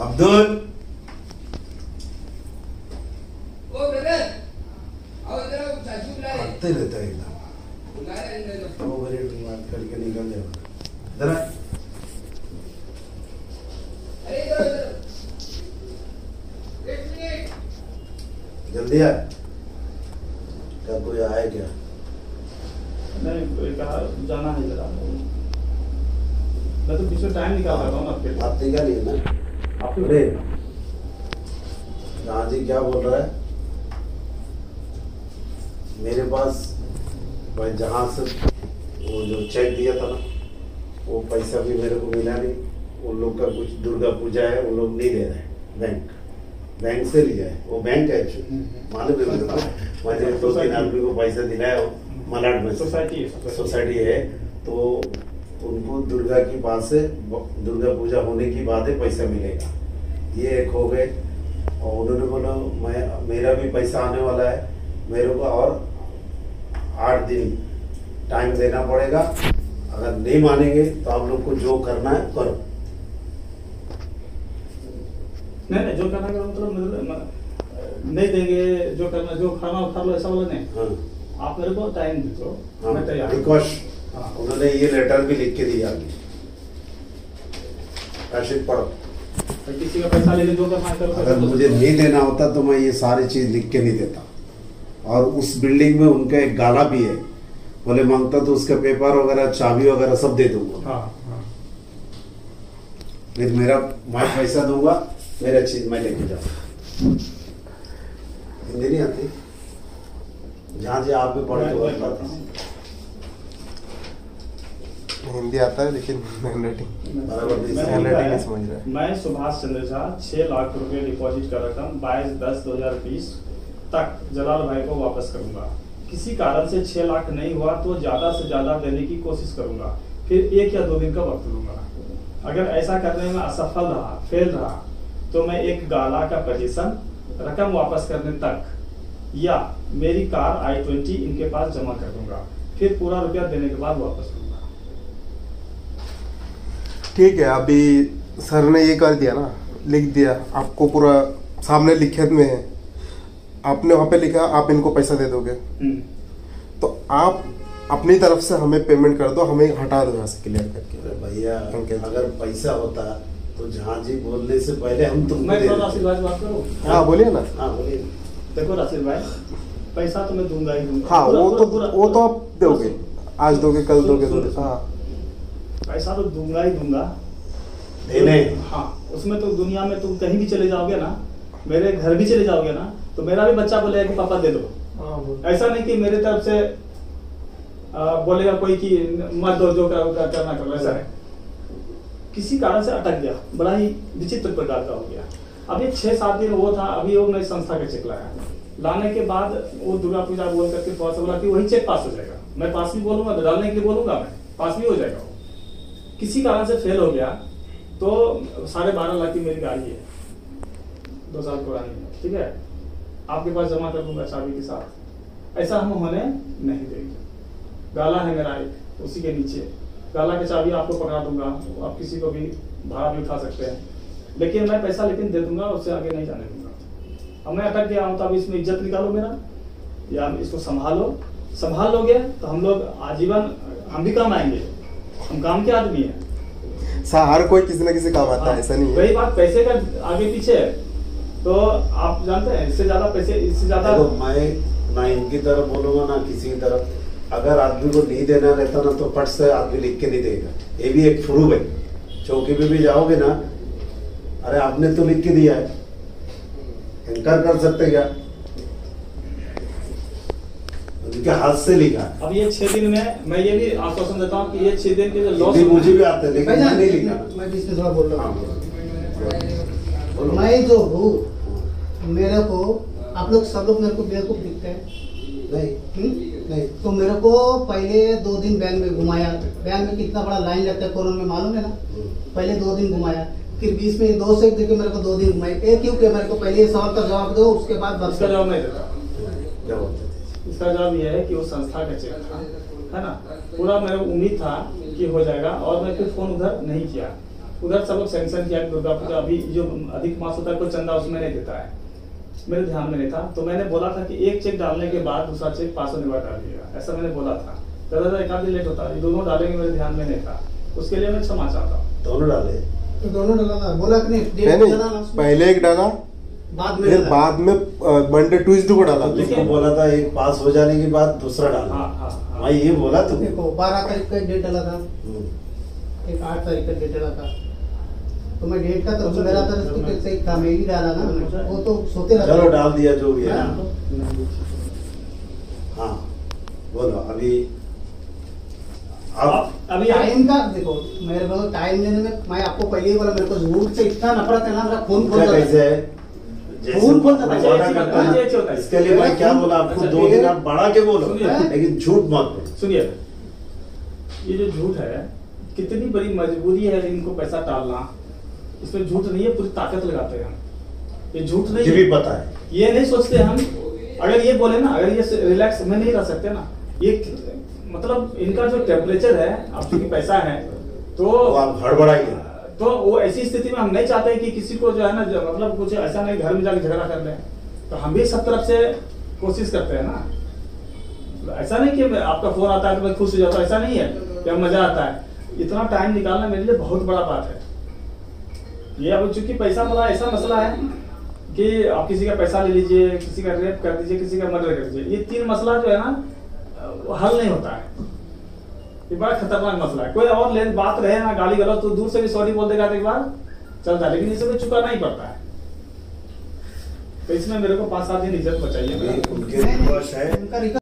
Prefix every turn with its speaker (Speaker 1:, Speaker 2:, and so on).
Speaker 1: अब्दुल आते रहता है एकदम 2 मिनट बात करके निकल जाएगा। जल्दी आ। क्या कोई आए क्या?
Speaker 2: नहीं, कोई कहा जाना है जरा। मैं तो पीछे टाइम निकाल रहा हूँ आपके लिए।
Speaker 1: आप निकालिए ना। अरे जहाँ जी क्या बोल रहा है? मेरे पास भाई जहाँ से वो जो चेक दिया था ना, वो पैसा भी मेरे को मिला नहीं। उन लोग का कुछ दुर्गा पूजा है, वो लोग नहीं दे रहे। बैंक से लिया है, वो बैंक है एक्चुअली, मालूम है मेरे को। मैंने 2-3 आदमी को पैसा दिलाया मलाड में, सोसाइटी है। तो उनको दुर्गा की बात से, दुर्गा पूजा होने की बात है, पैसा मिलेगा। ये एक हो गए। और उन्होंने बोला मेरा भी पैसा आने वाला है, मेरे को और 8 दिन टाइम देना पड़ेगा। अगर नहीं मानेंगे तो आप लोग को जो करना है करो।
Speaker 2: नहीं, जो करना करो, मतलब नहीं देंगे, जो करना, जो खाना खा लो, ऐसा बोला नहीं।
Speaker 1: हाँ।
Speaker 2: आप मेरे को टाइम दो, मैं तैयार।
Speaker 1: हाँ। उन्होंने ये लेटर भी लिख के दिया, राशिद पढ़ो।
Speaker 2: किसी का पैसा लेके जो करना करो।
Speaker 1: अगर मुझे नहीं देना होता तो मैं ये सारी चीज लिख के नहीं देता। और उस बिल्डिंग में उनका एक गाला भी है, बोले मांगता तो उसका पेपर वगैरह, चाबी वगैरह सब दे दूंगा।
Speaker 2: हाँ।
Speaker 1: फिर मैं पैसा दूंगा, मेरा चीज मैं लेके जाऊंगा। हिंदी नहीं आती? जहाँ जी आप भी पढ़े तो
Speaker 3: हिंदी आता है लेकिन हैंडराइटिंग नहीं समझ रहा है।
Speaker 2: मैं सुभाष चंद्र झा 6 लाख रुपए डिपॉजिट का रकम 22/10/2020 तक जलाल भाई को वापस करूंगा। किसी कारण से 6 लाख नहीं हुआ तो ज्यादा से ज्यादा देने की कोशिश करूंगा, फिर 1 या 2 दिन का वक्त लूंगा। अगर ऐसा करने में असफल रहा, फेल रहा, तो मैं एक गाला का पोजीशन रकम वापस करने तक या मेरी कार i20 इनके पास जमा कर दूंगा, फिर पूरा रुपया देने के बाद वापस लूंगा।
Speaker 3: ठीक है, अभी सर ने ये कर दिया ना, लिख दिया, आपको पूरा सामने लिखित में है, आपने वहां पे लिखा आप इनको पैसा दे दोगे, तो आप अपनी तरफ से हमें पेमेंट कर दो, हमें हटा दो यहाँ से क्लियर करके।
Speaker 1: भैया अगर पैसा होता तो जहाँ जी बोलने से पहले हम तुमको
Speaker 2: मैं थोड़ा राशिद भाई बात करूं?
Speaker 3: हाँ बोलिए ना।
Speaker 1: हाँ बोलिए।
Speaker 2: देखो राशिद भाई, पैसा तो मैं दूंगा ही दूंगा।
Speaker 3: हाँ वो तो आप दोगे, आज दोगे कल दोगे। हाँ
Speaker 2: पैसा तो दूंगा ही दूंगा।
Speaker 1: देने
Speaker 2: हाँ, उसमें तो दुनिया में तुम कहीं भी चले जाओगे ना, मेरे घर भी चले जाओगे ना, तो मेरा भी बच्चा बोलेगा कि पापा दे दो। ऐसा नहीं कि मेरे तरफ से बोलेगा कोई कि मत दो, जो करना करो, ऐसा है। किसी कारण से अटक गया, बड़ा ही विचित्र प्रकार का हो गया। अभी 6-7 दिन वो था, अभी वो नई संस्था का चेक लाया, लाने के बाद वो दुर्गा पूजा बोल करके थोड़ा सा बोला कि वही चेक पास हो जाएगा। मैं पास भी बोलूंगा, डालने के लिए बोलूंगा, मैं पास भी हो जाएगा। वो किसी कारण से फेल हो गया, तो 12.5 लाख की मेरी गाड़ी है, 2 साल पुरानी है, ठीक है, आपके पास जमा कर दूंगा चाबी के साथ। ऐसा हम होने नहीं देंगे। गाला है मेरा एक, उसी के नीचे गाला की चाबी आपको पकड़ा दूंगा, आप किसी को भी भाड़ा भी उठा सकते हैं, लेकिन मैं पैसा लेकिन दे दूंगा, उससे आगे नहीं जाने दूंगा। अब मैं अटक गया हूं, तो अब इसमें इज्जत निकालो मेरा, या इसको संभाल लोगे तो हम लोग आजीवन हम भी काम आएंगे, हम काम के आदमी हैं।
Speaker 3: हर कोई किसी न किसी काम आता है, ऐसा नहीं है।
Speaker 2: वही बात पैसे का आगे पीछे है, तो आप जानते हैं इससे ज्यादा पैसे, इससे ज्यादा
Speaker 1: मैं ना इनकी तरफ बोलूंगा ना किसी की तरफ। अगर आदमी को नहीं देना रहता ना तो फट से आदमी लिख के नहीं देगा। ये भी एक प्रूफ है, चौकी पे भी जाओगे ना, अरे आपने तो लिख के दिया है, इनकार कर सकते क्या? उनके हाथ से लिखा।
Speaker 2: अब ये 6 दिन में मैं ये भी आश्वासन देता हूँ कि ये 6 दिन के जो लॉस,
Speaker 1: मुझे भी आते हैं लेकिन मैं नहीं लिखा।
Speaker 4: मैं जिससे थोड़ा बोल रहा हूँ,
Speaker 1: बोलो।
Speaker 4: मैं जो हूँ, मेरे को आप लोग सब लोग मेरे को बेवकूफ दिखते हैं नहीं, तो मेरे को पहले 2 दिन बैंक में घुमाया। बैंक में कितना बड़ा लाइन लगता है कोरोना में, मालूम है ना। पहले 2 दिन घुमाया, फिर बीच में 2 से देके मेरे को 2 दिन घुमाई। क्यों कि मेरे को पहले सवाल का जवाब दो, उसके बाद
Speaker 2: इसका जवाब नहीं देता। इसका जवाब यह है कि वो संस्था का चेक था, है ना, पूरा मेरा उम्मीद था कि हो जाएगा, और मैं फिर फोन उधर नहीं किया। उधर सब लोग सैंक्शन किया दुर्गा पूजा, अभी जो अधिक मास होता है कोई चंदा उसमें नहीं देता है, मेरे ध्यान में नहीं था। तो मैंने बोला था कि एक चेक डालने के बाद दूसरा चेक 500 दिन बाद डालिएगा, ऐसा मैंने बोला था। ज्यादा एक आध दिन लेट होता, ये दोनों डालेंगे मेरे ध्यान में नहीं था, उसके लिए मैं क्षमा चाहता हूँ।
Speaker 1: दोनों डाले,
Speaker 4: तो दोनों डाला बोला कि नहीं,
Speaker 3: नहीं,
Speaker 4: डेट डाला ना उसमें?
Speaker 3: पहले एक डाला,
Speaker 4: बाद में
Speaker 3: फिर
Speaker 4: डाला।
Speaker 3: बाद में मंडे ट्यूसडे को डाला।
Speaker 1: उसको बोला था एक पास हो जाने के बाद दूसरा डालना।
Speaker 2: हाँ, हाँ, हाँ।
Speaker 1: मैं ये बोला तुमको।
Speaker 4: देखो 12 तारीख का डेट डाला था, एक 8 तारीख का डेट डाला था, तो मैं डेट का तो मेरा तरफ से सही था, मैं ही डाला ना, वो तो सोते रहता
Speaker 1: चलो
Speaker 4: है।
Speaker 1: डाल दिया जो भी है।
Speaker 4: हाँ।
Speaker 1: हाँ बोलो अभी
Speaker 2: अब अभी
Speaker 4: टाइम का देखो, मेरे को टाइम लेने में, मैं आपको पहले ही बोला, मेरे को झूठ से इतना नफरत है ना, मेरा खून खोल
Speaker 1: क्या
Speaker 4: जाता
Speaker 1: कैसे
Speaker 4: है।
Speaker 1: है जैसे
Speaker 4: खून खोल जाता है।
Speaker 1: वादा करता है ना, इसके लिए मैं क्या बोला आपको, 2 दिन आप बढ़ा के बोलो,
Speaker 2: सुनिए।
Speaker 1: लेकिन झूठ मत बोलो।
Speaker 2: सुनिए, ये जो झूठ है कितनी बड़ी मजबूरी है इनको पैसा टालना, इसमें झूठ नहीं है, पूरी ताकत लगाते हैं हम, ये झूठ नहीं
Speaker 1: मुझे
Speaker 2: है।
Speaker 1: भी पता है।
Speaker 2: ये नहीं सोचते हम, अगर ये बोले ना, अगर ये रिलैक्स में नहीं रह सकते ना, ये मतलब इनका जो टेम्परेचर है, आप चूंकि पैसा है तो
Speaker 1: आप हड़बड़ाइए।
Speaker 2: तो वो ऐसी स्थिति में हम नहीं चाहते कि किसी को जो है ना, मतलब कुछ ऐसा नहीं घर में जाकर झगड़ा कर ले, तो हम भी सब तरफ से कोशिश करते हैं ना। ऐसा नहीं कि आपका फोन आता है तो मैं खुश हो जाता हूं, ऐसा नहीं है कि मजा आता है। इतना टाइम निकालना मेरे लिए बहुत बड़ा बात है। ये अब चूंकि पैसा वाला ऐसा मसला है कि आप किसी का पैसा ले लीजिए, किसी का रेप कर दीजिए, किसी का मर्डर कर दीजिए, ये 3 मसला जो है ना वो हल नहीं होता है। ये बड़ा खतरनाक मसला है। कोई और ले बात रहे ना, गाली गलौज, तो दूर से भी सॉरी बोल देगा तो एक बार चलता है, लेकिन इसमें चुकाना ही पड़ता है। तो इसमें मेरे को 5-7 दिन इज्जत बचाइए।
Speaker 1: उनके रिक्वेस्ट है
Speaker 4: उनका